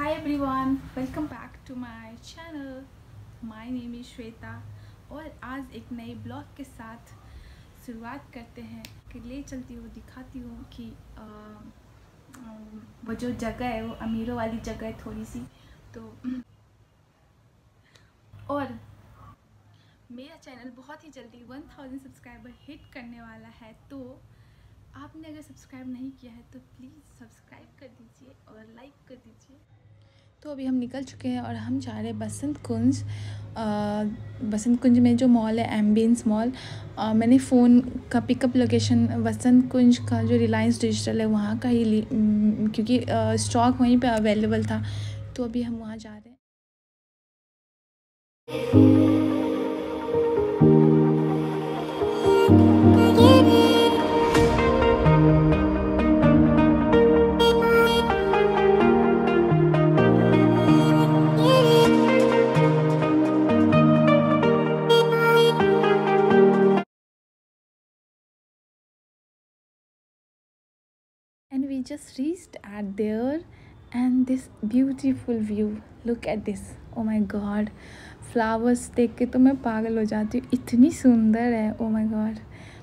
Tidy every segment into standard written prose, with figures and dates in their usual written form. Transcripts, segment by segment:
Hi everyone, welcome back to my channel. My name is Shweta और आज एक नए ब्लॉग के साथ शुरुआत करते हैं कि ले चलती हूँ दिखाती हूँ कि वो जो जगह है वो अमीरों वाली जगह है थोड़ी सी। तो और मेरा चैनल बहुत ही जल्दी 1000 सब्सक्राइबर हिट करने वाला है, तो आपने अगर सब्सक्राइब नहीं किया है तो प्लीज़ सब्सक्राइब कर दीजिए और लाइक कर दीजिए। तो अभी हम निकल चुके हैं और हम जा रहे हैं बसंत कुंज। बसंत कुंज में जो मॉल है एम्बियंस मॉल, मैंने फ़ोन का पिकअप लोकेशन बसंत कुंज का जो रिलायंस डिजिटल है वहाँ का ही ली, क्योंकि स्टॉक वहीं पे अवेलेबल था, तो अभी हम वहाँ जा रहे हैं। And we just reached at there, and this beautiful view, look at this, oh my god, flowers देख के तो मैं पागल हो जाती हूँ, इतनी सुंदर है, oh my god.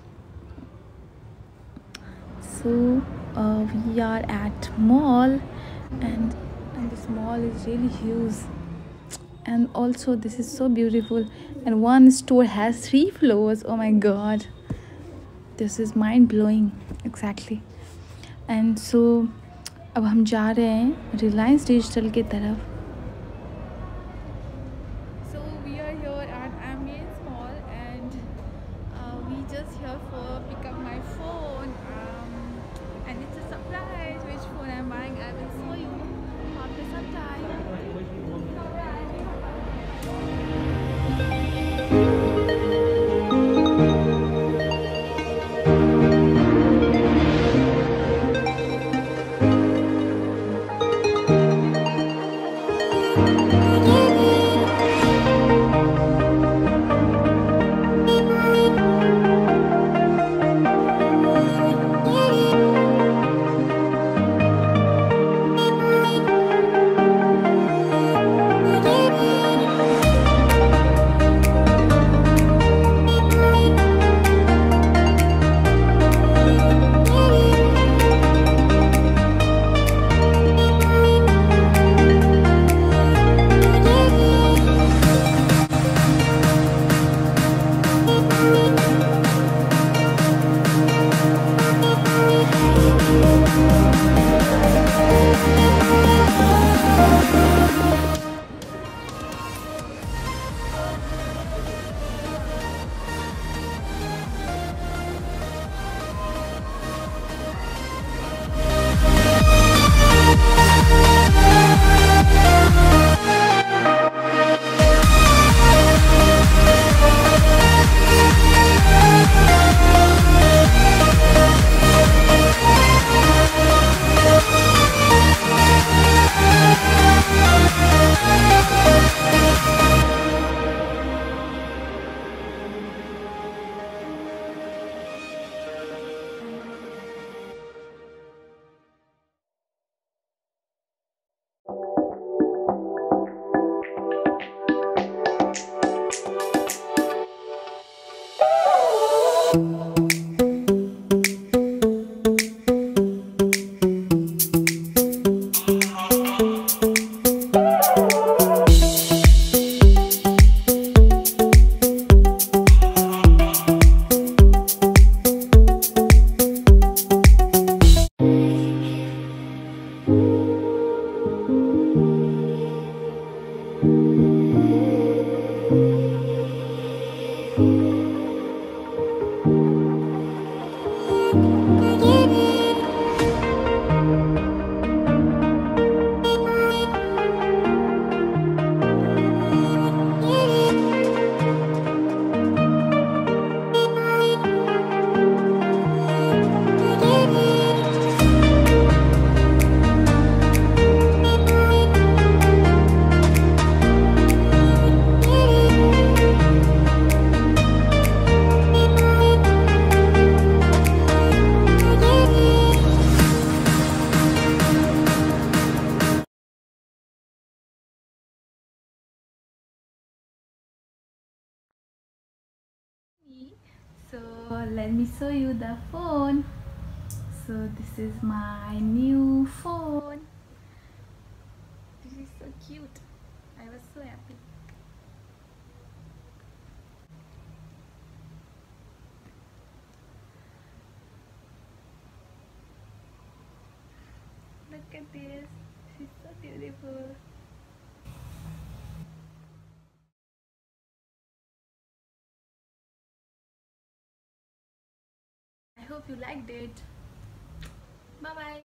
So we are at mall, and this mall is really huge, and also this is so beautiful, and one store has 3 floors, oh my god, this is mind blowing exactly. And so अब हम जा रहे हैं Reliance digital की तरफ। So we are here at Ambience mall and we just here for pick up my phone and it's a surprise which phone I am buying. I will show you after some time. So let me show you the phone. So this is my new phone. This is so cute. I was so happy. Look at this. This is so beautiful. I hope you liked it. Bye bye.